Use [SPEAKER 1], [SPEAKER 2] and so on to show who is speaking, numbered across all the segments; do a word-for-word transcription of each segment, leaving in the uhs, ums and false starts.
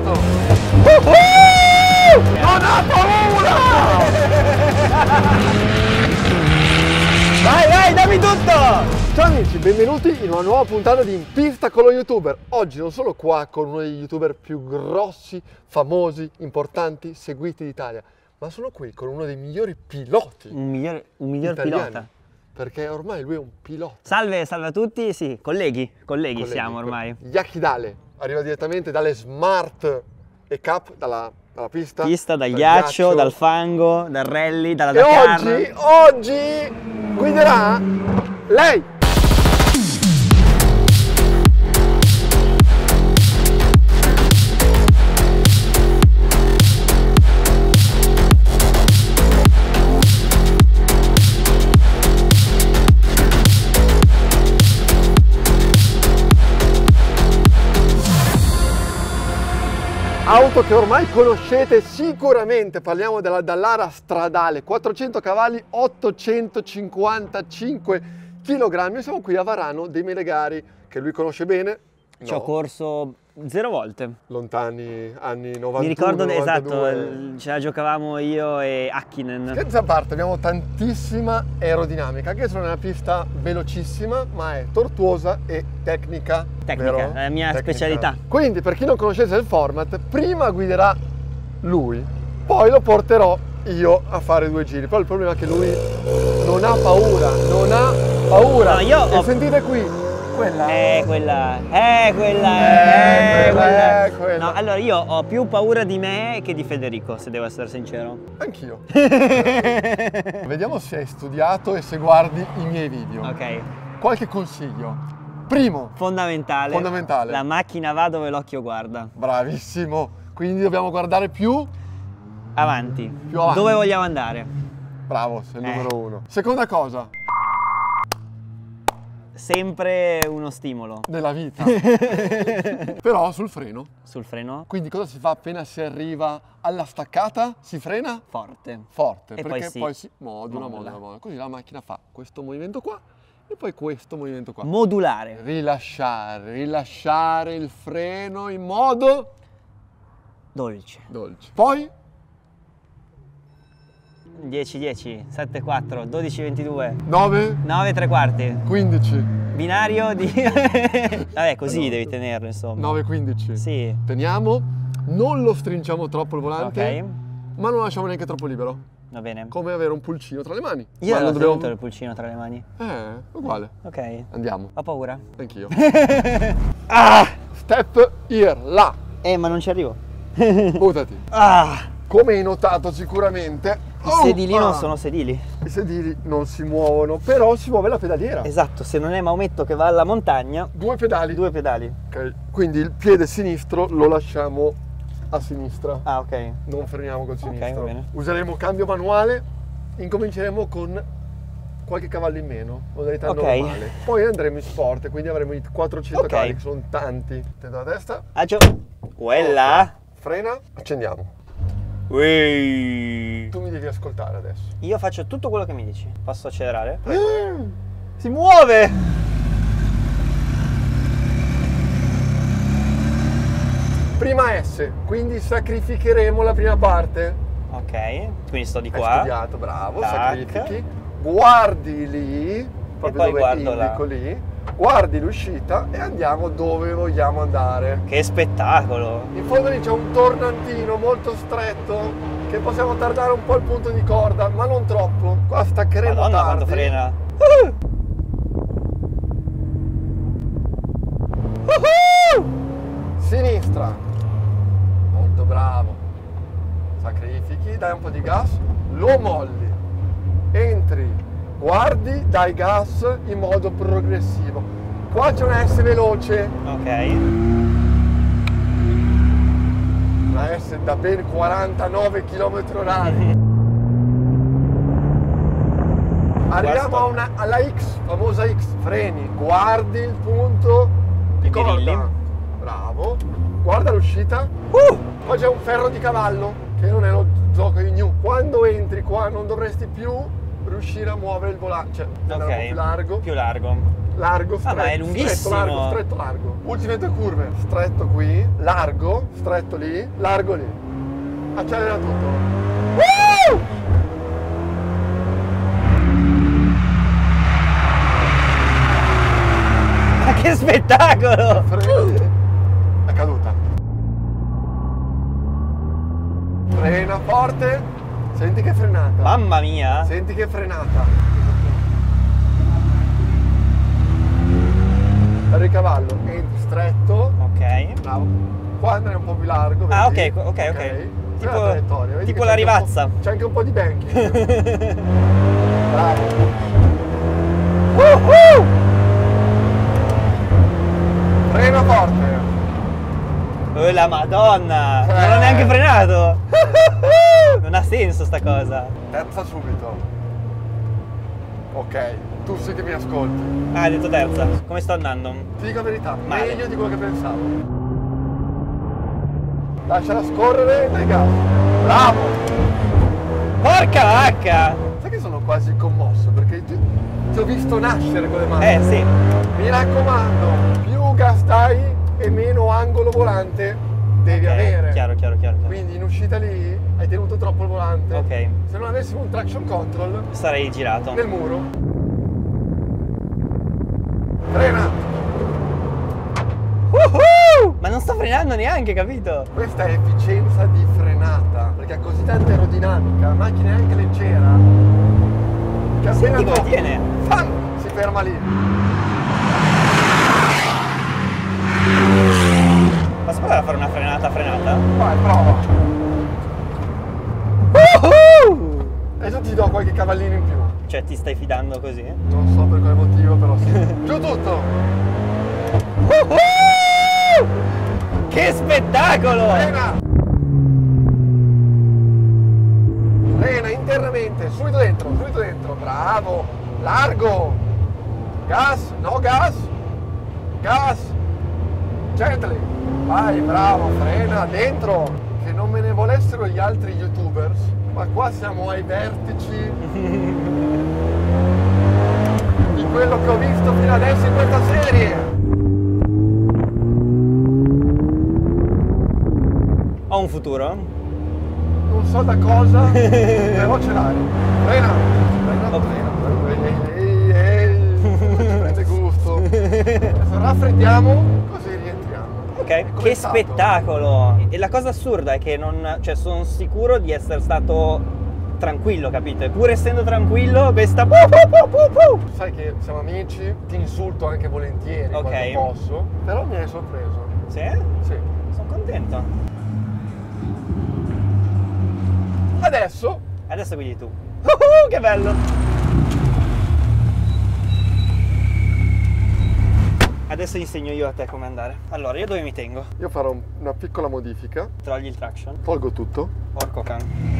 [SPEAKER 1] pronto! Uh-huh! Non ha paura!
[SPEAKER 2] Vai, vai, dammi tutto!
[SPEAKER 1] Ciao amici, benvenuti in una nuova puntata di In Pista con lo YouTuber. Oggi non sono qua con uno degli YouTuber più grossi, famosi, importanti, seguiti d'Italia, ma sono qui con uno dei migliori piloti.
[SPEAKER 2] Un miglior, un miglior pilota.
[SPEAKER 1] Perché ormai lui è un pilota.
[SPEAKER 2] Salve, salve a tutti, sì, colleghi, colleghi, colleghi siamo ormai.
[SPEAKER 1] Yakidale arriva direttamente dalle Smart e Cup, dalla, dalla pista.
[SPEAKER 2] Pista, dal,
[SPEAKER 1] dal
[SPEAKER 2] ghiaccio,
[SPEAKER 1] ghiaccio,
[SPEAKER 2] dal fango, dal rally, dalla
[SPEAKER 1] e
[SPEAKER 2] Dakar.
[SPEAKER 1] oggi, oggi guiderà lei. Auto che ormai conoscete sicuramente, parliamo della Dallara stradale, quattrocento cavalli, ottocentocinquantacinque chilogrammi. Siamo qui a Varano dei Melegari, che lui conosce bene.
[SPEAKER 2] Ci ho corso zero volte.
[SPEAKER 1] Lontani anni novanta.
[SPEAKER 2] Mi ricordo, esatto, ce la giocavamo io e Hakkinen.
[SPEAKER 1] Scherzi a parte, abbiamo tantissima aerodinamica, anche se non è una pista velocissima, ma è tortuosa e tecnica.
[SPEAKER 2] Tecnica,
[SPEAKER 1] vero?
[SPEAKER 2] è la mia
[SPEAKER 1] Tecnica.
[SPEAKER 2] specialità.
[SPEAKER 1] Quindi, per chi non conoscesse il format, prima guiderà lui, poi lo porterò io a fare due giri. Però il problema è che lui non ha paura, non ha paura.
[SPEAKER 2] No, io
[SPEAKER 1] e
[SPEAKER 2] ho...
[SPEAKER 1] sentite qui. Quella
[SPEAKER 2] è quella, è quella,
[SPEAKER 1] è
[SPEAKER 2] è
[SPEAKER 1] quella, è
[SPEAKER 2] quella.
[SPEAKER 1] quella.
[SPEAKER 2] No, allora io ho più paura di me che di Federico, se devo essere sincero.
[SPEAKER 1] Anch'io. Vediamo se hai studiato e se guardi i miei video.
[SPEAKER 2] Ok.
[SPEAKER 1] Qualche consiglio. Primo.
[SPEAKER 2] Fondamentale.
[SPEAKER 1] Fondamentale.
[SPEAKER 2] La macchina va dove l'occhio guarda.
[SPEAKER 1] Bravissimo. Quindi dobbiamo guardare più
[SPEAKER 2] avanti.
[SPEAKER 1] Più avanti.
[SPEAKER 2] Dove vogliamo andare?
[SPEAKER 1] Bravo, sei il
[SPEAKER 2] eh.
[SPEAKER 1] numero uno. Seconda cosa.
[SPEAKER 2] Sempre uno stimolo.
[SPEAKER 1] Nella vita. Però sul freno.
[SPEAKER 2] Sul freno?
[SPEAKER 1] Quindi cosa si fa appena si arriva alla staccata? Si frena?
[SPEAKER 2] Forte.
[SPEAKER 1] Forte.
[SPEAKER 2] E
[SPEAKER 1] perché
[SPEAKER 2] poi si,
[SPEAKER 1] poi si modula, modula, modula. Così la macchina fa questo movimento qua e poi questo movimento qua.
[SPEAKER 2] Modulare.
[SPEAKER 1] Rilasciare, rilasciare il freno in modo
[SPEAKER 2] dolce.
[SPEAKER 1] Dolce. Poi
[SPEAKER 2] dieci dieci, sette quattro, dodici ventidue,
[SPEAKER 1] nove
[SPEAKER 2] nove tre quarti,
[SPEAKER 1] quindici.
[SPEAKER 2] Binario di... Vabbè, così no. Devi tenerlo, insomma.
[SPEAKER 1] nove quindici.
[SPEAKER 2] Sì.
[SPEAKER 1] Teniamo, non lo stringiamo troppo il volante,
[SPEAKER 2] ok,
[SPEAKER 1] ma non lo lasciamo neanche troppo libero.
[SPEAKER 2] Va bene.
[SPEAKER 1] Come avere un pulcino tra le mani.
[SPEAKER 2] Io
[SPEAKER 1] ma
[SPEAKER 2] non ho
[SPEAKER 1] dobbiamo...
[SPEAKER 2] tenuto il pulcino tra le mani.
[SPEAKER 1] Eh, uguale.
[SPEAKER 2] Ok.
[SPEAKER 1] Andiamo.
[SPEAKER 2] Ho paura.
[SPEAKER 1] Anch'io. Ah! Step here, là.
[SPEAKER 2] Eh, ma non ci arrivo.
[SPEAKER 1] Buttati.
[SPEAKER 2] Ah!
[SPEAKER 1] Come hai notato sicuramente,
[SPEAKER 2] i sedili
[SPEAKER 1] oh,
[SPEAKER 2] non
[SPEAKER 1] ah,
[SPEAKER 2] sono sedili.
[SPEAKER 1] I sedili non si muovono, però si muove la pedaliera.
[SPEAKER 2] Esatto, se non è Maometto che va alla montagna.
[SPEAKER 1] Due pedali.
[SPEAKER 2] Due pedali.
[SPEAKER 1] Ok, quindi il piede sinistro lo lasciamo a sinistra.
[SPEAKER 2] Ah, ok.
[SPEAKER 1] Non freniamo col sinistro.
[SPEAKER 2] Ok, va bene.
[SPEAKER 1] Useremo cambio manuale, incominceremo con qualche cavallo in meno, modalità
[SPEAKER 2] okay.
[SPEAKER 1] normale. Poi andremo in sport, quindi avremo i quattrocento
[SPEAKER 2] okay.
[SPEAKER 1] cavalli, che sono tanti. Attento alla testa.
[SPEAKER 2] Agio. Quella.
[SPEAKER 1] Okay. Frena, accendiamo.
[SPEAKER 2] Ui.
[SPEAKER 1] Tu mi devi ascoltare adesso.
[SPEAKER 2] Io faccio tutto quello che mi dici. Posso accelerare?
[SPEAKER 1] Mm.
[SPEAKER 2] Si muove!
[SPEAKER 1] Prima S, quindi sacrificheremo la prima parte.
[SPEAKER 2] Ok, quindi sto di qua.
[SPEAKER 1] Hai studiato, bravo,
[SPEAKER 2] Tac.
[SPEAKER 1] sacrifichi. Guardi lì, proprio
[SPEAKER 2] poi
[SPEAKER 1] dove
[SPEAKER 2] guardo
[SPEAKER 1] indico
[SPEAKER 2] là.
[SPEAKER 1] lì. Guardi l'uscita e andiamo dove vogliamo andare.
[SPEAKER 2] Che spettacolo!
[SPEAKER 1] In fondo lì c'è un tornantino molto stretto che possiamo tardare un po' il punto di corda, ma non troppo. Qua staccheremo
[SPEAKER 2] Madonna,
[SPEAKER 1] tardi.
[SPEAKER 2] quanto frena!
[SPEAKER 1] Uh! Uh-huh! Sinistra. Molto bravo. Sacrifichi, dai un po' di gas, lo molli. Entri. Guardi, dai gas in modo progressivo. Qua c'è una S veloce.
[SPEAKER 2] Ok.
[SPEAKER 1] Una S da ben quarantanove chilometri orari. Arriviamo a una, alla X, famosa X. Freni, guardi il punto di corda. Bravo. Guarda l'uscita. Uh! Qua c'è un ferro di cavallo, che non è lo gioco di New. Quando entri qua non dovresti più riuscire a muovere il volante, cioè andare
[SPEAKER 2] Ok.
[SPEAKER 1] un po' più largo,
[SPEAKER 2] Più largo.
[SPEAKER 1] largo, stretto,
[SPEAKER 2] Ah, ma è lunghissimo.
[SPEAKER 1] stretto, largo, stretto, largo. Ultime due curve, stretto qui, largo, stretto lì, largo lì. Accelera tutto. Woo!
[SPEAKER 2] Ma che spettacolo!
[SPEAKER 1] Frena. È caduta. Frena forte. Senti che frenata.
[SPEAKER 2] Mamma mia!
[SPEAKER 1] Senti che frenata. Per il cavallo entri stretto.
[SPEAKER 2] Ok.
[SPEAKER 1] Bravo. Qua andrai un po' più largo.
[SPEAKER 2] Ah,
[SPEAKER 1] vedi?
[SPEAKER 2] ok, ok, ok.
[SPEAKER 1] Quella
[SPEAKER 2] Tipo-
[SPEAKER 1] è la traiettoria. Vedi
[SPEAKER 2] tipo
[SPEAKER 1] che
[SPEAKER 2] la
[SPEAKER 1] c'è anche un po'-
[SPEAKER 2] rivazza.
[SPEAKER 1] C'è anche un po' di banking. Bravo.
[SPEAKER 2] Uh-huh!
[SPEAKER 1] Frena forte.
[SPEAKER 2] Oh la madonna! Non ho
[SPEAKER 1] Eh.
[SPEAKER 2] neanche frenato! Non ha senso sta cosa.
[SPEAKER 1] Terza subito. Ok, tu sì che mi ascolti.
[SPEAKER 2] Ah, hai detto terza. Come sto andando?
[SPEAKER 1] Ti dico la verità,
[SPEAKER 2] Male.
[SPEAKER 1] meglio di quello che pensavo. Lasciala scorrere e dai gas. Bravo!
[SPEAKER 2] Porca vacca!
[SPEAKER 1] Sai che sono quasi commosso perché ti, ti ho visto nascere con le mani.
[SPEAKER 2] Eh sì.
[SPEAKER 1] Mi raccomando, più gas dai e meno angolo volante devi
[SPEAKER 2] Ok,
[SPEAKER 1] avere.
[SPEAKER 2] Chiaro, chiaro, chiaro. chiaro.
[SPEAKER 1] Quindi in uscita lì hai tenuto troppo il volante.
[SPEAKER 2] Ok.
[SPEAKER 1] Se non avessimo un traction control
[SPEAKER 2] Sarei girato.
[SPEAKER 1] nel muro. Frena!
[SPEAKER 2] Uhuh! Ma non sto frenando neanche, capito?
[SPEAKER 1] Questa è efficienza di frenata, perché ha così tanta aerodinamica, la macchina è anche leggera, che appena
[SPEAKER 2] Senti come
[SPEAKER 1] tocca,
[SPEAKER 2] tiene.
[SPEAKER 1] fan, si ferma lì.
[SPEAKER 2] Posso provare a fare una frenata frenata?
[SPEAKER 1] Vai, prova.
[SPEAKER 2] Uhuh!
[SPEAKER 1] Adesso ti do qualche cavallino in più.
[SPEAKER 2] Cioè ti stai fidando così?
[SPEAKER 1] Non so per quale motivo, però sì. Giù tutto!
[SPEAKER 2] Uhuh! Che spettacolo!
[SPEAKER 1] Frena! Frena internamente, subito dentro, subito dentro, bravo! Largo! Gas, no gas! Gas! Gently! Vai, bravo, frena, dentro! Che non me ne volessero gli altri youtubers, ma qua siamo ai vertici di quello che ho visto fino adesso in questa serie!
[SPEAKER 2] Ho un futuro?
[SPEAKER 1] Non so da cosa, però ce l'hai. Frena, frena,
[SPEAKER 2] Ok.
[SPEAKER 1] frena. Ehi, ehi, ehi, ci prende gusto. Adesso raffreddiamo, così rientriamo.
[SPEAKER 2] Ok,
[SPEAKER 1] E com'è
[SPEAKER 2] che
[SPEAKER 1] stato?
[SPEAKER 2] spettacolo! E la cosa assurda è che non, cioè, sono sicuro di essere stato tranquillo, capito? E pur essendo tranquillo, questa. Pu, pu, pu, pu, pu.
[SPEAKER 1] Sai che siamo amici, ti insulto anche volentieri
[SPEAKER 2] Ok.
[SPEAKER 1] quando posso, però mi hai sorpreso.
[SPEAKER 2] Sì?
[SPEAKER 1] Sì.
[SPEAKER 2] Sono contento.
[SPEAKER 1] Adesso
[SPEAKER 2] Adesso guidi tu. Uh, che bello! Adesso insegno io a te come andare. Allora, io dove mi tengo?
[SPEAKER 1] io farò un- una piccola modifica,
[SPEAKER 2] Togli il traction.
[SPEAKER 1] tolgo tutto.
[SPEAKER 2] Porco can.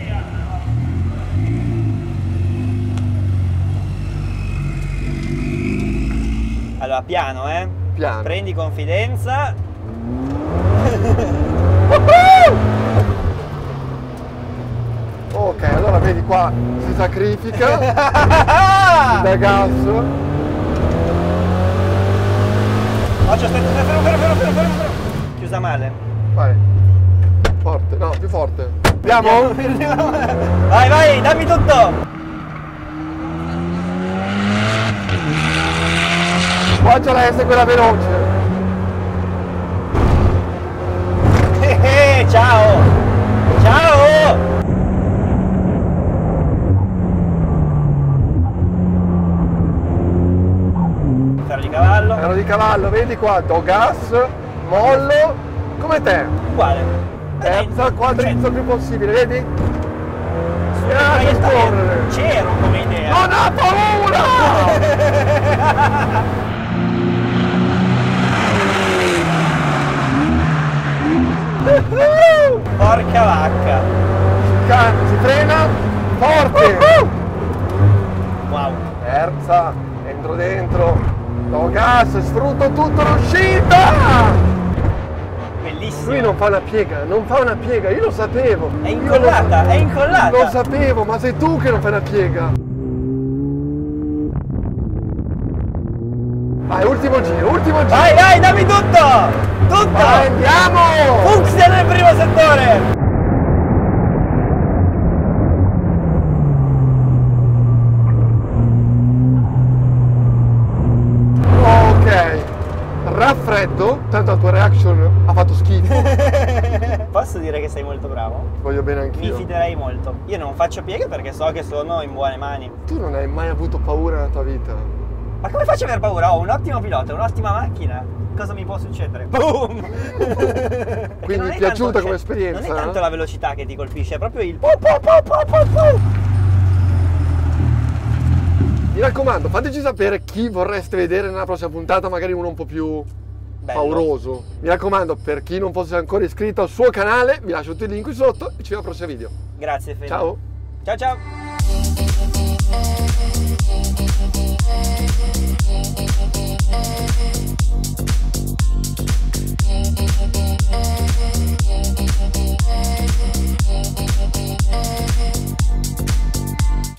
[SPEAKER 2] Allora, piano, eh?
[SPEAKER 1] Piano.
[SPEAKER 2] Prendi confidenza.
[SPEAKER 1] Ok, allora vedi qua si sacrifica, si dà gas.
[SPEAKER 2] Occhio, aspetta, fermo, fermo, fermo, fermo, fermo, fermo. Chiusa male.
[SPEAKER 1] Vai. Forte, no, più forte. Andiamo?
[SPEAKER 2] Vai, vai, dammi tutto!
[SPEAKER 1] Qua c'è la S quella veloce.
[SPEAKER 2] Eh, eh, ciao! Ciao! Ferro di cavallo.
[SPEAKER 1] Ferro di cavallo, vedi qua, do gas, mollo, come te.
[SPEAKER 2] Uguale.
[SPEAKER 1] Terza, quadrizzo il più possibile, vedi?
[SPEAKER 2] Sulle
[SPEAKER 1] Lascia
[SPEAKER 2] traiettorie
[SPEAKER 1] scorrere.
[SPEAKER 2] c'ero come idea.
[SPEAKER 1] Non ha paura!
[SPEAKER 2] Porca vacca.
[SPEAKER 1] Si can- si frena, forte!
[SPEAKER 2] Wow.
[SPEAKER 1] Terza, entro dentro, do gas, sfrutto tutto l'uscita!
[SPEAKER 2] Bellissimo.
[SPEAKER 1] Lui non fa una piega, non fa una piega, io lo sapevo.
[SPEAKER 2] È
[SPEAKER 1] Io
[SPEAKER 2] incollata,
[SPEAKER 1] lo,
[SPEAKER 2] è incollata.
[SPEAKER 1] Lo sapevo, ma sei tu che non fai una piega. Vai, ultimo giro, ultimo giro.
[SPEAKER 2] Vai, vai, dammi tutto! Tutto!
[SPEAKER 1] Vai, andiamo!
[SPEAKER 2] Fucsia nel primo settore!
[SPEAKER 1] Ok, raffreddo, tanto la tua reaction ha fatto schifo.
[SPEAKER 2] Posso dire che sei molto bravo?
[SPEAKER 1] Voglio bene
[SPEAKER 2] Mi
[SPEAKER 1] anch'io.
[SPEAKER 2] fiderei molto. Io non faccio pieghe perché so che sono in buone mani.
[SPEAKER 1] Tu non hai mai avuto paura nella tua vita?
[SPEAKER 2] Ma come faccio ad aver paura? Ho un ottimo pilota, un'ottima macchina. Cosa mi può succedere? Boom!
[SPEAKER 1] Quindi ti è piaciuta come esperienza?
[SPEAKER 2] Non è tanto
[SPEAKER 1] eh?
[SPEAKER 2] la velocità che ti colpisce, è proprio il pu pu pu pu pu pu.
[SPEAKER 1] Mi raccomando, fateci sapere chi vorreste vedere nella prossima puntata, magari uno un po' più
[SPEAKER 2] Bello.
[SPEAKER 1] pauroso. Mi raccomando, per chi non fosse ancora iscritto al suo canale, vi lascio tutti i link qui sotto e ci vediamo al prossimo video.
[SPEAKER 2] Grazie Fede.
[SPEAKER 1] Ciao!
[SPEAKER 2] Ciao ciao!